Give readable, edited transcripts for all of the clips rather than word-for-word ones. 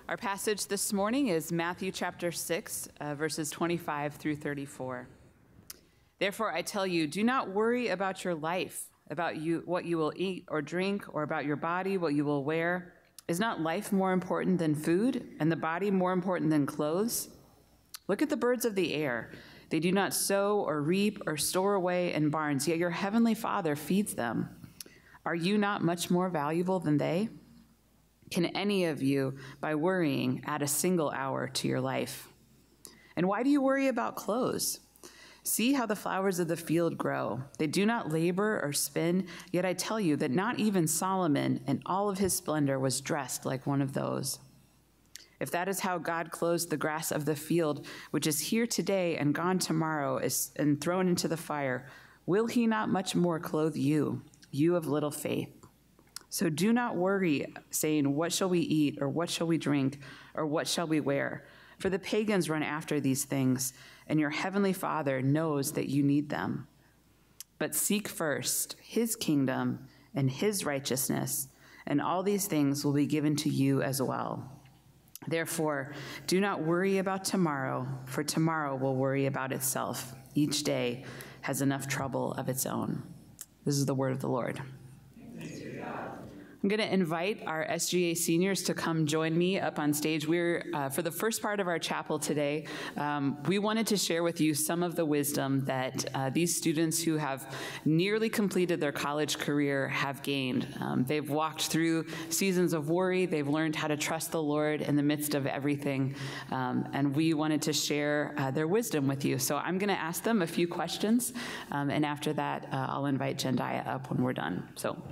Our passage this morning is Matthew chapter 6, verses 25 through 34. Therefore, I tell you, do not worry about your life, about what you will eat or drink, or about your body, what you will wear. Is not life more important than food, and the body more important than clothes? Look at the birds of the air. They do not sow or reap or store away in barns, yet your heavenly Father feeds them. Are you not much more valuable than they? Can any of you, by worrying, add a single hour to your life? And why do you worry about clothes? See how the flowers of the field grow. They do not labor or spin, yet I tell you that not even Solomon in all of his splendor was dressed like one of those. If that is how God clothes the grass of the field, which is here today and gone tomorrow and thrown into the fire, will he not much more clothe you, you of little faith? So do not worry, saying, what shall we eat, or what shall we drink, or what shall we wear? For the pagans run after these things, and your heavenly Father knows that you need them. But seek first his kingdom and his righteousness, and all these things will be given to you as well. Therefore, do not worry about tomorrow, for tomorrow will worry about itself. Each day has enough trouble of its own. This is the word of the Lord. I'm going to invite our SGA seniors to come join me up on stage. We're, for the first part of our chapel today, we wanted to share with you some of the wisdom that these students who have nearly completed their college career have gained. They've walked through seasons of worry. They've learned how to trust the Lord in the midst of everything. And we wanted to share their wisdom with you. So I'm going to ask them a few questions. And after that, I'll invite Jendayi up when we're done. So.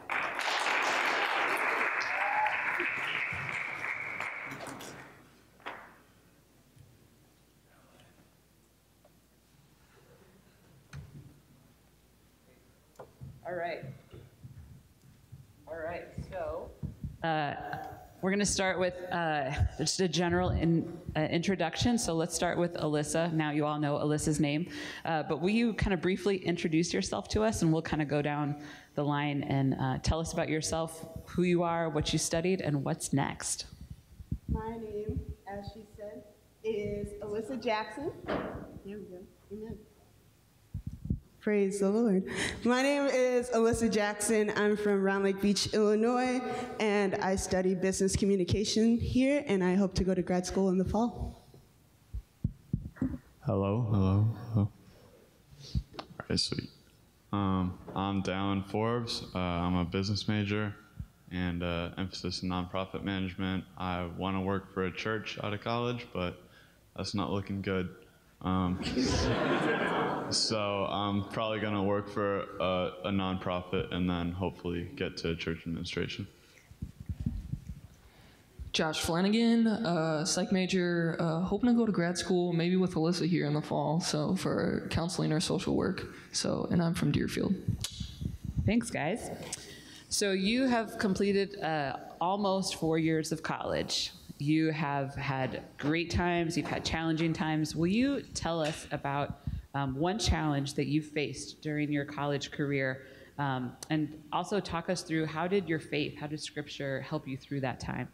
All right, so we're going to start with just a general introduction. So let's start with Alyssa. Now you all know Alyssa's name. But will you kind of briefly introduce yourself to us, and we'll kind of go down the line and tell us about yourself, who you are, what you studied, and what's next. My name, as she said, is Alyssa Jackson. There we go. Amen. Praise the Lord. My name is Alyssa Jackson. I'm from Round Lake Beach, Illinois, and I study business communication here, and I hope to go to grad school in the fall. Hello. All right, sweet. I'm Dallin Forbes. I'm a business major and emphasis in nonprofit management. I want to work for a church out of college, but that's not looking good. So I'm probably going to work for a nonprofit and then hopefully get to church administration. Josh Flanagan, psych major, hoping to go to grad school, maybe with Alyssa here in the fall, so for counseling or social work. So, and I'm from Deerfield. Thanks, guys. So you have completed almost 4 years of college. You have had great times, you've had challenging times. Will you tell us about one challenge that you faced during your college career, and also talk us through how did Scripture help you through that time?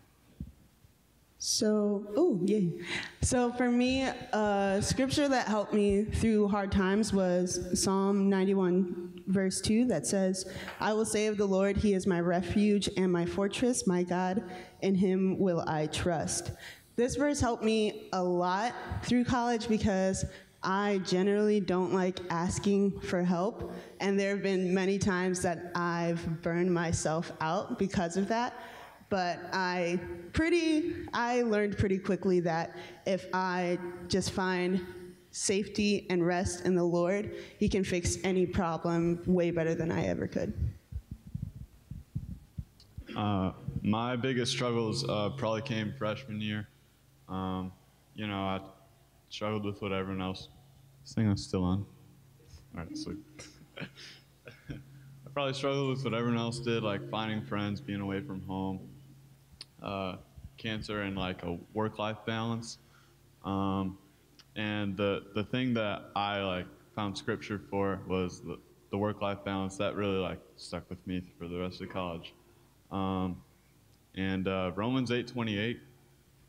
So for me, scripture that helped me through hard times was Psalm 91, verse 2, that says, I will say of the Lord, he is my refuge and my fortress, my God, in him will I trust. This verse helped me a lot through college because I generally don't like asking for help, and there have been many times that I've burned myself out because of that. But I learned pretty quickly that if I just find safety and rest in the Lord, he can fix any problem way better than I ever could. My biggest struggles probably came freshman year. I struggled with what everyone else. This thing is still on. All right, sweet. I probably struggled with what everyone else did, like finding friends, being away from home, cancer, and like a work-life balance. And the thing that I found scripture for was the work-life balance. That really stuck with me for the rest of college. And Romans 8:28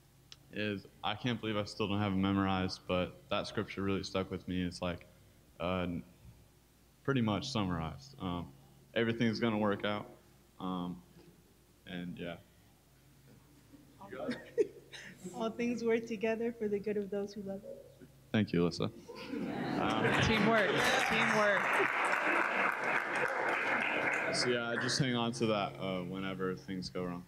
is I can't believe I still don't have it memorized, but that scripture really stuck with me. It's like pretty much summarized. Everything's going to work out. And yeah. All things work together for the good of those who love it. Thank you, Alyssa. Teamwork. Teamwork. So yeah, just hang on to that whenever things go wrong.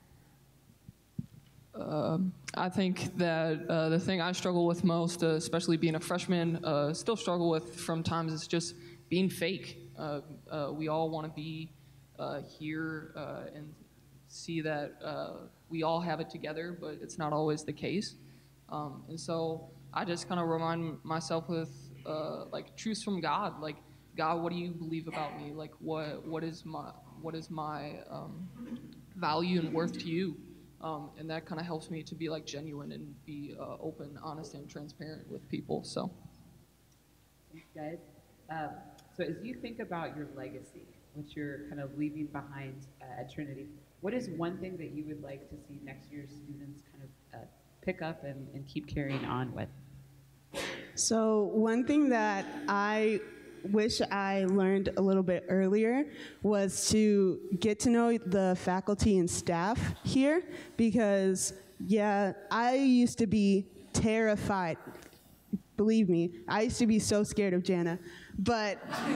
I think that the thing I struggle with most, especially being a freshman, still struggle with from times, is just being fake. We all want to be here and see that we all have it together, but it's not always the case. And so I just kind of remind myself with like truths from God, like, God, what do you believe about me? Like, what is my value and worth to you? And that kind of helps me to be like genuine and be open, honest, and transparent with people. So, Thanks, guys. So as you think about your legacy, what you're kind of leaving behind at Trinity, what is one thing that you would like to see next year's students kind of pick up and keep carrying on with? So one thing that I wish I learned a little bit earlier was to get to know the faculty and staff here, because, yeah, I used to be terrified. Believe me, I used to be so scared of Jana. But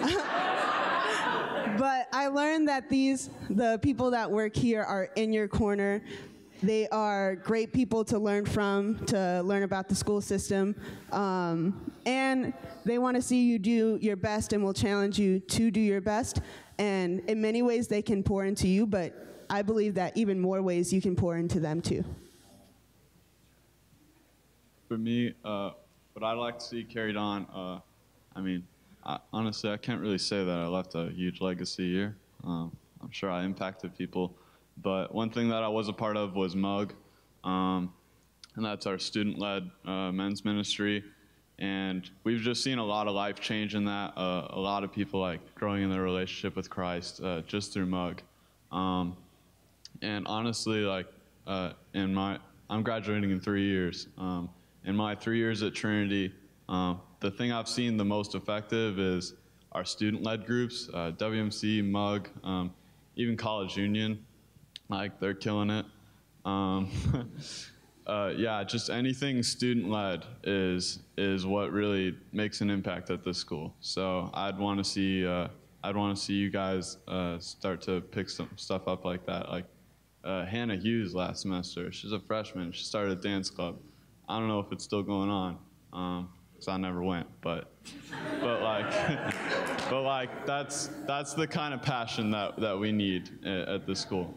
but I learned that the people that work here are in your corner. They are great people to learn from, to learn about the school system, and they want to see you do your best and will challenge you to do your best. And in many ways, they can pour into you, but I believe that even more ways you can pour into them too. For me, what I'd like to see carried on, honestly, I can't really say that I left a huge legacy here. I'm sure I impacted people. But one thing that I was a part of was MUG, and that's our student-led men's ministry. And we've just seen a lot of life change in that, a lot of people like growing in their relationship with Christ just through MUG. And honestly, like I'm graduating in 3 years. In my 3 years at Trinity, the thing I've seen the most effective is our student-led groups, WMC, MUG, even College Union. Like, they're killing it. Yeah, just anything student-led is what really makes an impact at this school. So I'd want to see you guys start to pick some stuff up like that. Like Hannah Hughes last semester, she's a freshman. She started a dance club. I don't know if it's still going on, because I never went. But that's the kind of passion that we need at this school.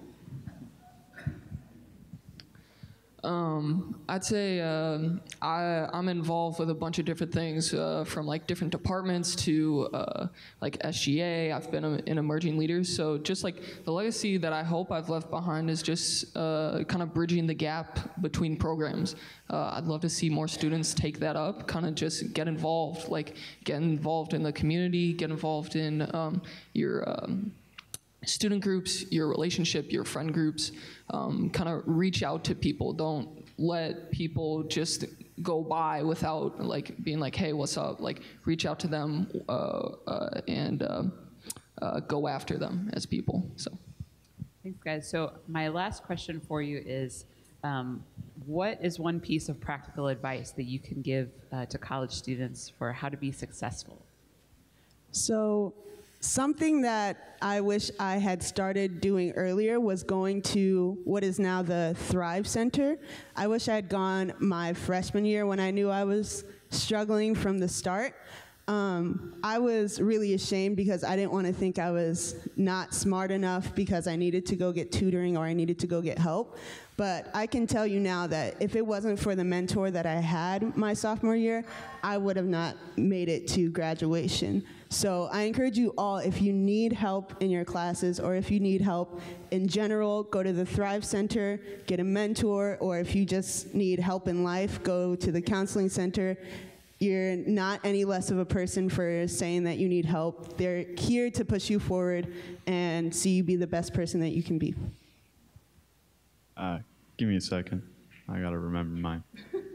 I'd say I'm involved with a bunch of different things, from like different departments to like SGA. I've been in emerging leaders. So just like the legacy that I hope I've left behind is just kind of bridging the gap between programs. I'd love to see more students take that up, kind of just get involved in the community, get involved in your student groups, your relationship, your friend groups, kind of reach out to people. Don't let people just go by without like being like, hey, what's up? Like, reach out to them and go after them as people. So, Thanks, guys. So my last question for you is, what is one piece of practical advice that you can give to college students for how to be successful? So something that I wish I had started doing earlier was going to what is now the Thrive Center. I wish I had gone my freshman year when I knew I was struggling from the start. I was really ashamed because I didn't want to think I was not smart enough because I needed to go get tutoring or I needed to go get help. But I can tell you now that if it wasn't for the mentor that I had my sophomore year, I would have not made it to graduation. So I encourage you all, if you need help in your classes or if you need help in general, go to the Thrive Center, get a mentor, or if you just need help in life, go to the counseling center. You're not any less of a person for saying that you need help. They're here to push you forward and see you be the best person that you can be. Give me a second. I gotta remember mine.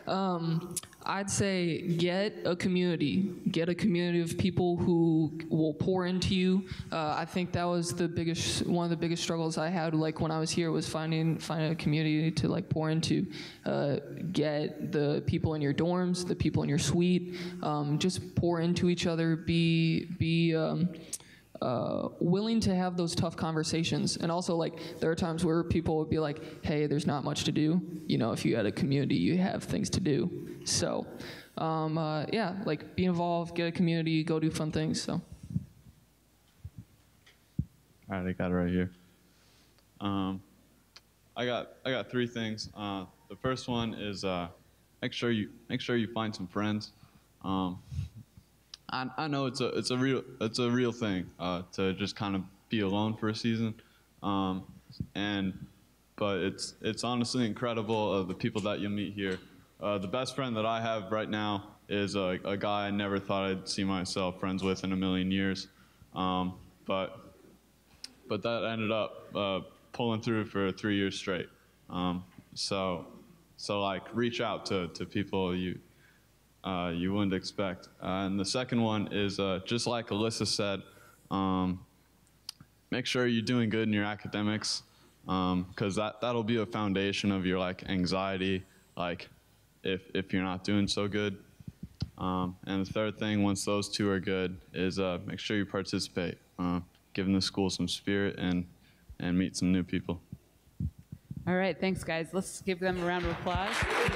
I'd say get a community of people who will pour into you. I think that was one of the biggest struggles I had, like when I was here, was finding a community to like pour into. Get the people in your dorms, the people in your suite. Just pour into each other. Be willing to have those tough conversations. And also, like, there are times where people would be like, hey, there's not much to do. You know, if you had a community, you have things to do. So, yeah, like, be involved, get a community, go do fun things, so. All right, I got it right here. I got 3 things. The first one is make sure you find some friends. I know it's a real thing to just kind of be alone for a season, but it's honestly incredible the people that you'll meet here. The best friend that I have right now is a guy I never thought I'd see myself friends with in a million years, but that ended up pulling through for 3 years straight. So like reach out to people you wouldn't expect. And the second one is just like Alyssa said, make sure you're doing good in your academics, because that'll be a foundation of your like anxiety, like if you're not doing so good. And the third thing, once those 2 are good, is make sure you participate, giving the school some spirit and meet some new people. All right, thanks, guys. Let's give them a round of applause.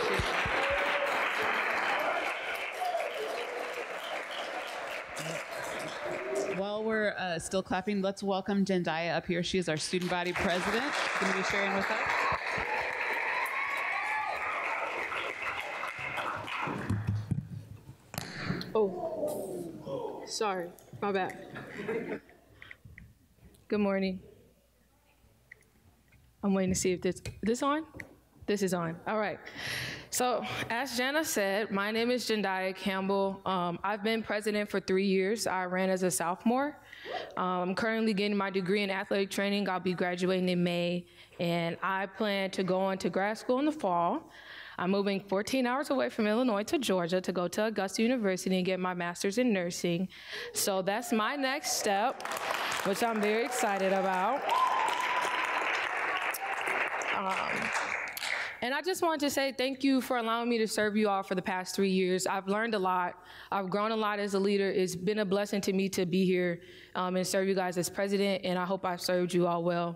While we're still clapping, let's welcome Jendayi up here. She is our student body president. She's going to be sharing with us. Oh, sorry, my bad. Good morning. I'm waiting to see if this on? This is on. All right. So as Jana said, my name is Jendayi Campbell. I've been president for 3 years. I ran as a sophomore. I'm currently getting my degree in athletic training. I'll be graduating in May, and I plan to go on to grad school in the fall. I'm moving 14 hours away from Illinois to Georgia to go to Augusta University and get my master's in nursing. So that's my next step, which I'm very excited about. And I just wanted to say thank you for allowing me to serve you all for the past 3 years. I've learned a lot. I've grown a lot as a leader. It's been a blessing to me to be here and serve you guys as president, and I hope I've served you all well.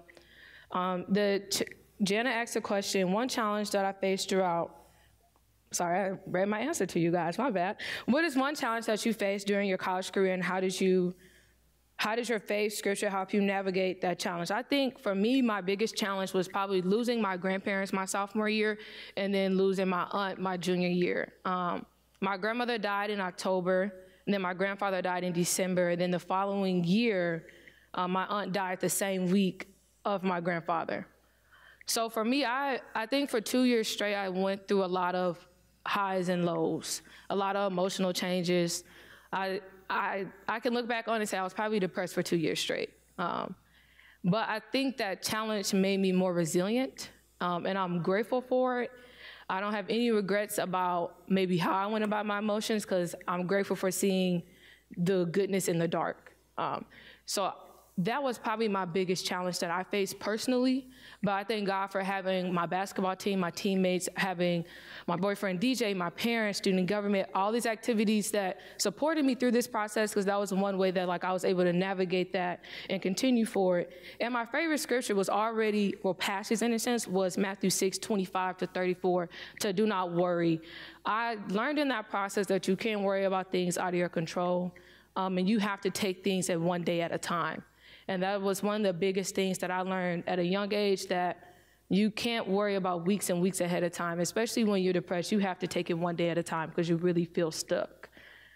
Jana asked a question, one challenge that I faced throughout, sorry, I read my answer to you guys, my bad. What is one challenge that you faced during your college career, and how does your faith scripture help you navigate that challenge? I think for me, my biggest challenge was probably losing my grandparents my sophomore year and then losing my aunt my junior year. My grandmother died in October, and then my grandfather died in December. And then the following year, my aunt died the same week of my grandfather. So for me, I think for 2 years straight, I went through a lot of highs and lows, a lot of emotional changes. I can look back on and say I was probably depressed for 2 years straight. But I think that challenge made me more resilient, and I'm grateful for it. I don't have any regrets about maybe how I went about my emotions, because I'm grateful for seeing the goodness in the dark. So that was probably my biggest challenge that I faced personally, but I thank God for having my basketball team, my teammates, having my boyfriend DJ, my parents, student government, all these activities that supported me through this process, because that was one way that I was able to navigate that and continue forward. And my favorite scripture was passage in a sense, was Matthew 6:25-34, to do not worry. I learned in that process that you can't worry about things out of your control, and you have to take things at one day at a time. And that was one of the biggest things that I learned at a young age, that you can't worry about weeks and weeks ahead of time, especially when you're depressed. You have to take it one day at a time because you really feel stuck.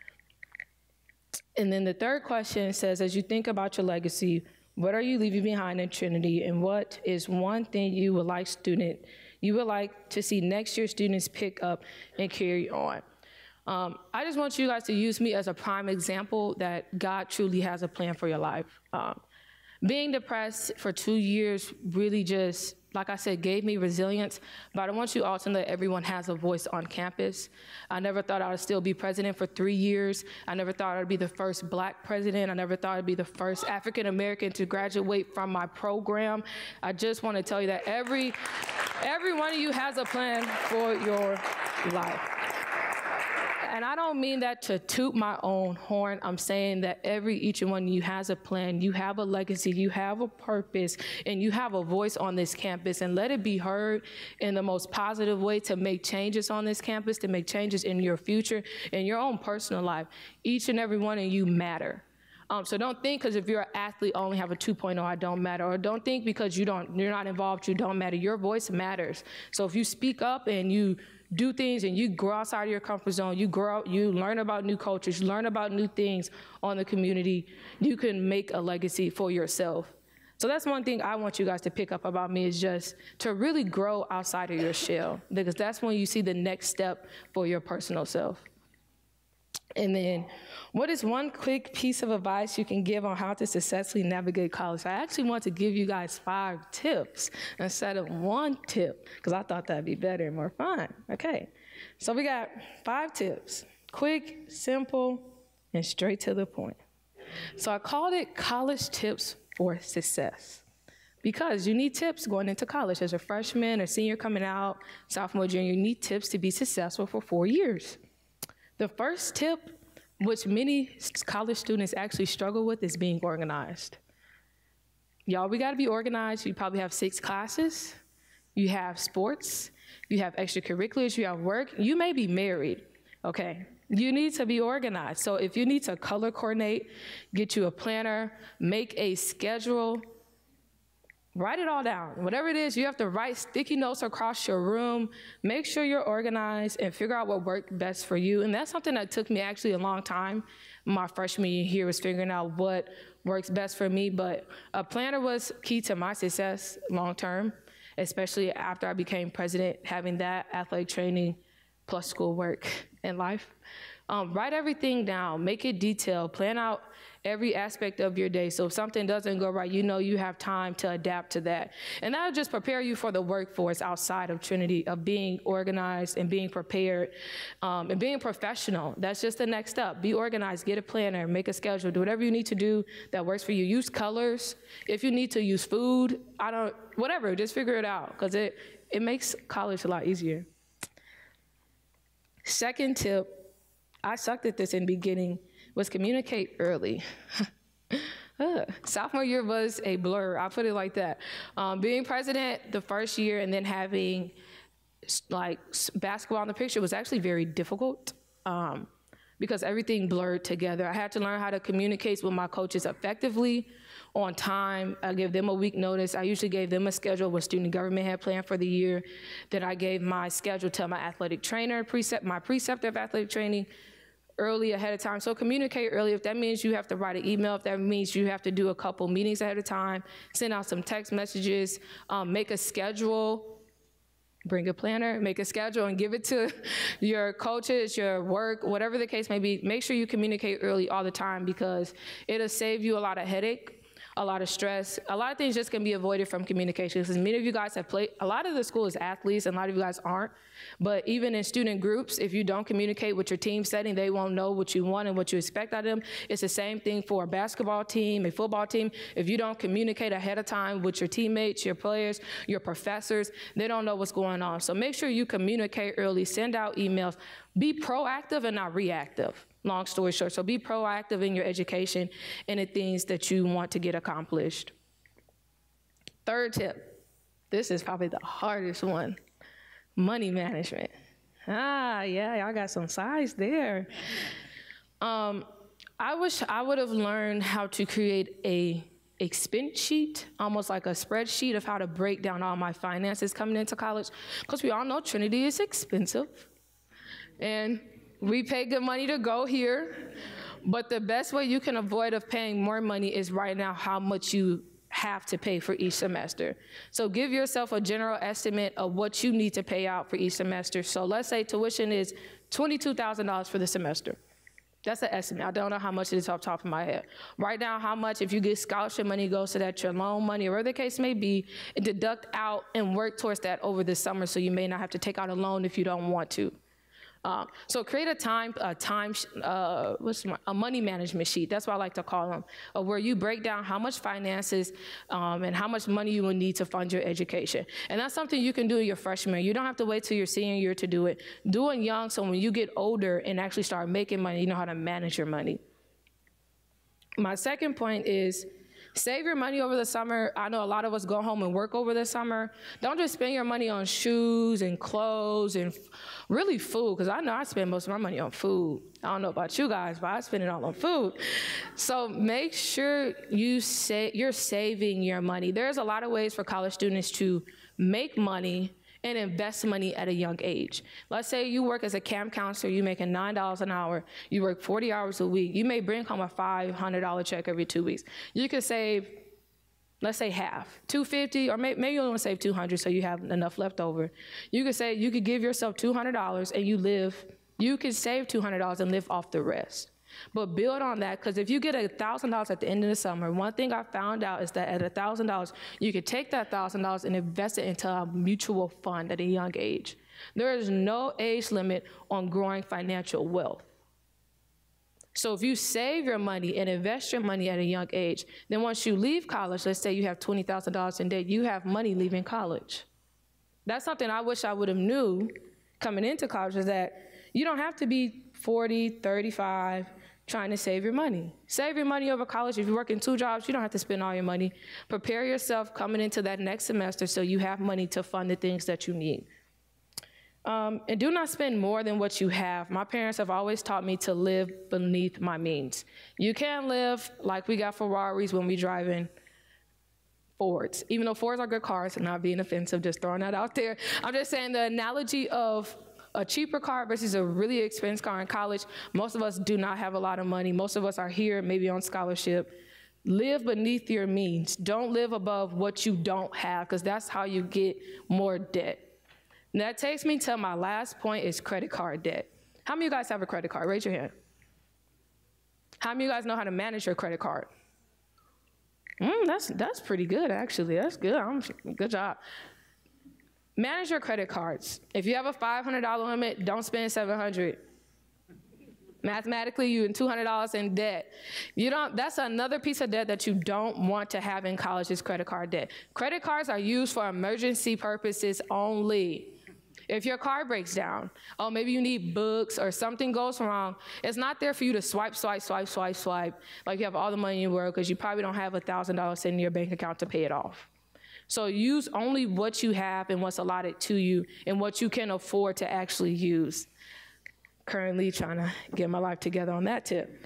And then the third question says, as you think about your legacy, what are you leaving behind in Trinity, and what is one thing you would like to see next year's students pick up and carry on? I just want you guys to use me as a prime example that God truly has a plan for your life. Being depressed for 2 years really just like I said, gave me resilience, but I want you all to know that everyone has a voice on campus. I never thought I would still be president for 3 years. I never thought I'd be the first Black president. I never thought I'd be the first African American to graduate from my program. I just want to tell you that every one of you has a plan for your life. And I don't mean that to toot my own horn. I'm saying that each one of you has a plan. You have a legacy. You have a purpose. And you have a voice on this campus. And let it be heard in the most positive way to make changes on this campus, to make changes in your future, in your own personal life. Each and every one of you matter. So don't think because if you're an athlete, only have a 2.0, I don't matter. Or don't think because you're not involved, you don't matter. Your voice matters. So if you speak up and you do things and you grow outside of your comfort zone, you grow, you learn about new cultures, you learn about new things on the community, you can make a legacy for yourself. So that's one thing I want you guys to pick up about me is just to really grow outside of your shell, because that's when you see the next step for your personal self. And then, what is one quick piece of advice you can give on how to successfully navigate college? I actually want to give you guys 5 tips instead of 1 tip, because I thought that'd be better and more fun. Okay, so we got 5 tips. Quick, simple, and straight to the point. So I called it College Tips for Success, because you need tips going into college. As a freshman or senior coming out, sophomore, junior, you need tips to be successful for 4 years. The first tip, which many college students actually struggle with, is being organized. Y'all, we gotta be organized. You probably have 6 classes. You have sports. You have extracurriculars. You have work. You may be married, okay? You need to be organized. So if you need to color coordinate, get you a planner, make a schedule, write it all down. Whatever it is, you have to write sticky notes across your room. Make sure you're organized and figure out what worked best for you. And that's something that took me actually a long time. My freshman year was figuring out what works best for me. But a planner was key to my success long term, especially after I became president, having that athletic training plus schoolwork and life. Write everything down, make it detailed, plan out every aspect of your day. So if something doesn't go right, you know you have time to adapt to that. And that'll just prepare you for the workforce outside of Trinity, of being organized and being prepared and being professional. That's just the next step. Be organized, get a planner, make a schedule, do whatever you need to do that works for you. Use colors. If you need to use food, whatever, just figure it out, because it makes college a lot easier. Second tip, I sucked at this in the beginning, was communicate early. Sophomore year was a blur, I'll put it like that. Being president the first year and then having like basketball in the picture was actually very difficult because everything blurred together. I had to learn how to communicate with my coaches effectively, on time. I gave them a week notice. I usually gave them a schedule what student government had planned for the year. Then I gave my schedule to my athletic trainer, my preceptor of athletic training, early ahead of time. So communicate early. If that means you have to write an email, if that means you have to do a couple meetings ahead of time, send out some text messages, make a schedule, bring a planner, make a schedule and give it to your coaches, your work, whatever the case may be. Make sure you communicate early all the time, because it'll save you a lot of headache, a lot of stress. A lot of things just can be avoided from communication, because many of you guys have played, a lot of the school is athletes and a lot of you guys aren't. But even in student groups, if you don't communicate with your team setting, they won't know what you want and what you expect out of them. It's the same thing for a basketball team, a football team. If you don't communicate ahead of time with your teammates, your players, your professors, they don't know what's going on. So make sure you communicate early, send out emails, be proactive and not reactive. Long story short, so be proactive in your education and the things that you want to get accomplished. Third tip, this is probably the hardest one, money management. Yeah, y'all got some size there. I wish I would have learned how to create a expense sheet, almost like a spreadsheet of how to break down all my finances coming into college, because we all know Trinity is expensive. And we pay good money to go here, but the best way you can avoid of paying more money is right now how much you have to pay for each semester. So give yourself a general estimate of what you need to pay out for each semester. So let's say tuition is $22,000 for the semester. That's an estimate. I don't know how much it is off the top of my head. Write down how much, if you get scholarship money, goes to that, your loan money, or whatever the case may be, and deduct out and work towards that over the summer so you may not have to take out a loan if you don't want to. So create a money management sheet. That's what I like to call them, where you break down how much finances and how much money you will need to fund your education. And that's something you can do your freshman year. You don't have to wait till your senior year to do it. Do it young, so when you get older and actually start making money, you know how to manage your money. My second point is save your money over the summer. I know a lot of us go home and work over the summer. Don't just spend your money on shoes and clothes and really food, because I know I spend most of my money on food. I don't know about you guys, but I spend it all on food. So make sure you're saving your money. There's a lot of ways for college students to make money and invest money at a young age. Let's say you work as a camp counselor, you're making $9 an hour, you work 40 hours a week, you may bring home a $500 check every 2 weeks. You could save, let's say half, $250, or maybe you only want to save $200 so you have enough left over. You could say, you could give yourself $200 and you can save $200 and live off the rest. But build on that, because if you get $1,000 at the end of the summer, one thing I found out is that at $1,000, you could take that $1,000 and invest it into a mutual fund at a young age. There is no age limit on growing financial wealth. So if you save your money and invest your money at a young age, then once you leave college, let's say you have $20,000 in debt, you have money leaving college. That's something I wish I would have knew coming into college, is that you don't have to be 40, 35, trying to save your money. Save your money over college. If you're working 2 jobs, you don't have to spend all your money. Prepare yourself coming into that next semester so you have money to fund the things that you need. And do not spend more than what you have. My parents have always taught me to live beneath my means. You can't live like we got Ferraris when we driving Fords. Even though Fords are good cars, and not being offensive, just throwing that out there. I'm just saying the analogy of a cheaper car versus a really expensive car in college. Most of us do not have a lot of money. Most of us are here maybe on scholarship. Live beneath your means. Don't live above what you don't have, because that's how you get more debt. And that takes me to my last point, is credit card debt. How many of you guys have a credit card? Raise your hand. How many of you guys know how to manage your credit card? That's pretty good, actually. That's good. Good job. Manage your credit cards. If you have a $500 limit, don't spend $700. Mathematically, you're $200 in debt. That's another piece of debt that you don't want to have in college, is credit card debt. Credit cards are used for emergency purposes only. If your car breaks down, or maybe you need books or something goes wrong, it's not there for you to swipe, like you have all the money in the world, because you probably don't have $1,000 sitting in your bank account to pay it off. So use only what you have and what's allotted to you and what you can afford to actually use. Currently trying to get my life together on that tip.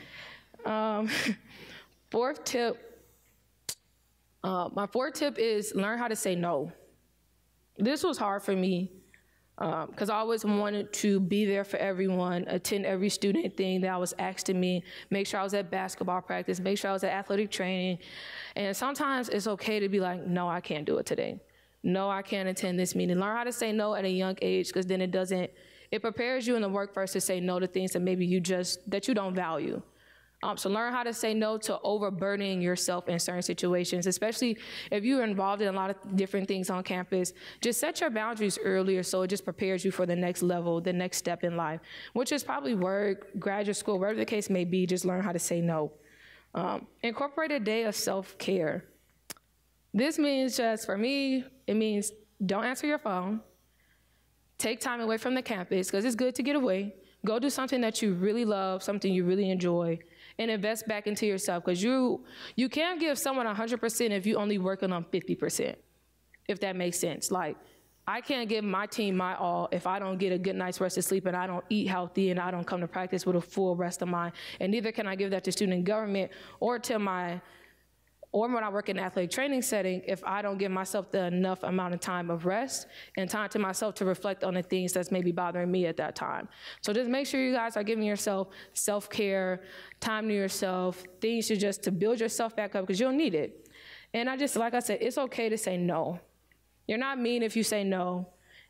Fourth tip, my fourth tip is learn how to say no. This was hard for me because I always wanted to be there for everyone, attend every student thing that was asked of me, make sure I was at basketball practice, make sure I was at athletic training. And sometimes it's okay to be like, no, I can't do it today. No, I can't attend this meeting. Learn how to say no at a young age, because then it prepares you in the workforce to say no to things that maybe that you don't value. So learn how to say no to overburdening yourself in certain situations, especially if you're involved in a lot of different things on campus. Just set your boundaries earlier so it just prepares you for the next level, the next step in life, which is probably work, graduate school, whatever the case may be. Just learn how to say no. Incorporate a day of self-care. This means for me, it means don't answer your phone. Take time away from the campus, because it's good to get away. Go do something that you really love, something you really enjoy, and invest back into yourself, because you can't give someone 100% if you only working on 50%, if that makes sense. Like, I can't give my team my all if I don't get a good night's rest of sleep and I don't eat healthy and I don't come to practice with a full rest of mind. And neither can I give that to student government or when I work in an athletic training setting, if I don't give myself the enough amount of time of rest and time to myself to reflect on the things that's maybe bothering me at that time. So just make sure you guys are giving yourself self-care, time to yourself, things to build yourself back up, because you'll need it. And like I said, it's okay to say no. You're not mean if you say no.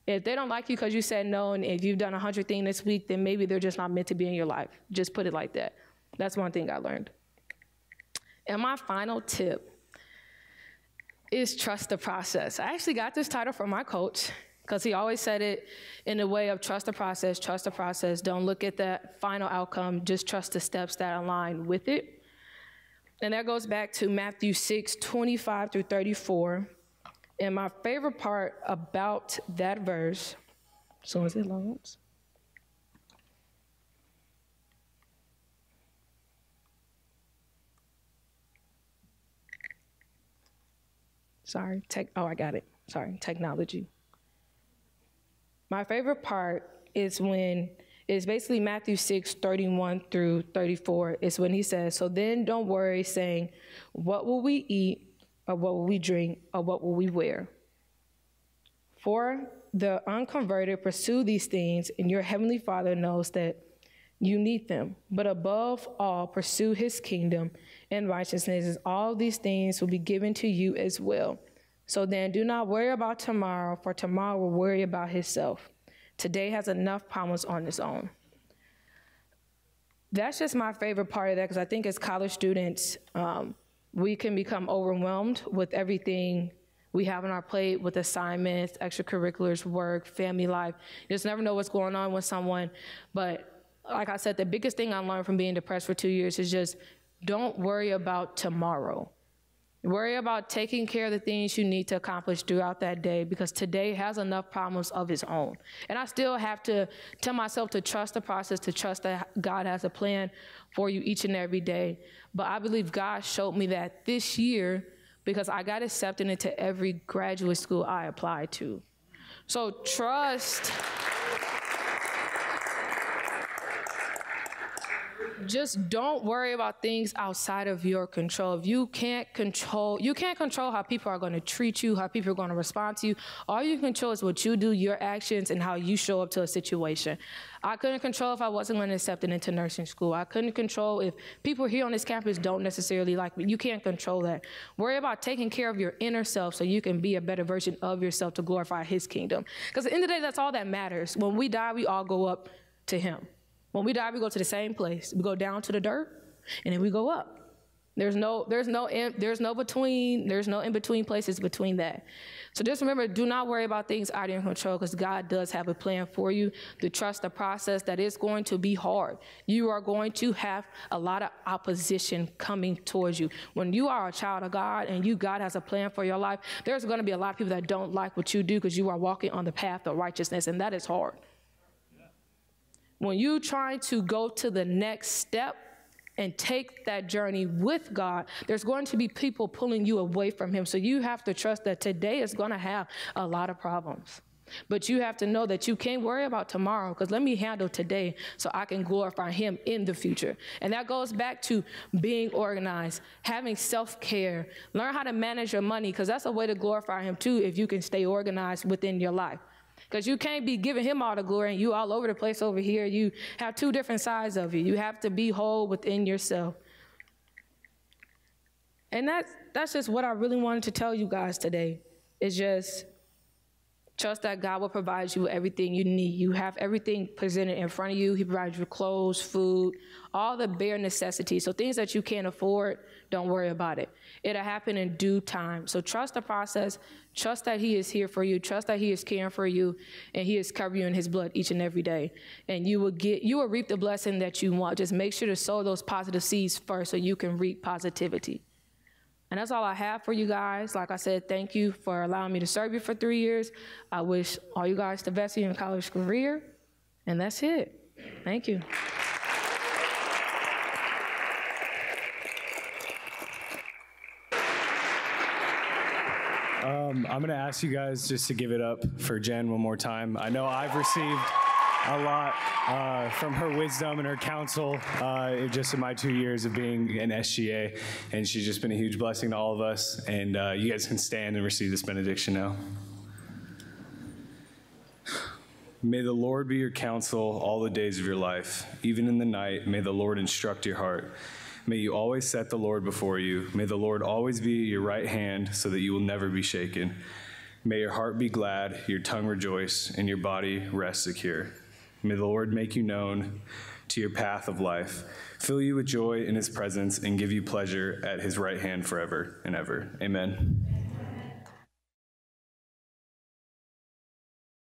If they don't like you because you said no, and if you've done 100 things this week, then maybe they're just not meant to be in your life. Just put it like that. That's one thing I learned. And my final tip is trust the process. I actually got this title from my coach because he always said it in the way of trust the process, trust the process. Don't look at that final outcome, just trust the steps that align with it. And that goes back to Matthew 6:25 through 34. And my favorite part about that verse, so as it loads. I got it. Sorry, technology. My favorite part is when it's basically Matthew 6:31 through 34. It's when he says, so then don't worry, saying, what will we eat, or what will we drink, or what will we wear? For the unconverted pursue these things, and your heavenly Father knows that you need them. But above all, pursue his kingdom and righteousness, and all these things will be given to you as well. So then do not worry about tomorrow, for tomorrow will worry about itself. Today has enough problems on its own. That's just my favorite part of that, because I think as college students, we can become overwhelmed with everything we have on our plate, with assignments, extracurriculars, work, family life. You just never know what's going on with someone. But like I said, the biggest thing I learned from being depressed for 2 years is just don't worry about tomorrow. Worry about taking care of the things you need to accomplish throughout that day, because today has enough problems of its own. And I still have to tell myself to trust the process, to trust that God has a plan for you each and every day. But I believe God showed me that this year, because I got accepted into every graduate school I applied to. So trust. Just don't worry about things outside of your control. If you can't control how people are going to treat you, how people are going to respond to you. All you can control is what you do, your actions, and how you show up to a situation. I couldn't control if I wasn't going to accept it into nursing school. I couldn't control if people here on this campus don't necessarily like me. You can't control that. Worry about taking care of your inner self so you can be a better version of yourself to glorify his kingdom. Because at the end of the day, that's all that matters. When we die, we all go up to him. When we die, we go to the same place. We go down to the dirt, and then we go up. There's no in between places between that. So just remember, do not worry about things out of your control, because God does have a plan for you. To trust the process, that is going to be hard. You are going to have a lot of opposition coming towards you. When you are a child of God and God has a plan for your life, there's going to be a lot of people that don't like what you do, because you are walking on the path of righteousness, and that is hard. When you try to go to the next step and take that journey with God, there's going to be people pulling you away from him. So you have to trust that today is going to have a lot of problems. But you have to know that you can't worry about tomorrow, because let me handle today so I can glorify him in the future. And that goes back to being organized, having self-care, learn how to manage your money, because that's a way to glorify him too, if you can stay organized within your life. Because you can't be giving him all the glory and you all over the place over here. You have two different sides of you. You have to be whole within yourself. And that's just what I really wanted to tell you guys today. Is just trust that God will provide you with everything you need. You have everything presented in front of you. He provides you clothes, food, all the bare necessities. So things that you can't afford, don't worry about it. It'll happen in due time. So trust the process. Trust that he is here for you. Trust that he is caring for you, and he is covering you in his blood each and every day. And you will reap the blessing that you want. Just make sure to sow those positive seeds first so you can reap positivity. And that's all I have for you guys. Like I said, thank you for allowing me to serve you for 3 years. I wish all you guys the best in your college career. And that's it. Thank you. I'm going to ask you guys just to give it up for Jen one more time. I know I've received a lot from her wisdom and her counsel just in my 2 years of being an SGA, and she's just been a huge blessing to all of us. And you guys can stand and receive this benediction now. May the Lord be your counsel all the days of your life. Even in the night, may the Lord instruct your heart. May you always set the Lord before you. May the Lord always be at your right hand so that you will never be shaken. May your heart be glad, your tongue rejoice, and your body rest secure. May the Lord make you known to your path of life, fill you with joy in his presence, and give you pleasure at his right hand forever and ever. Amen.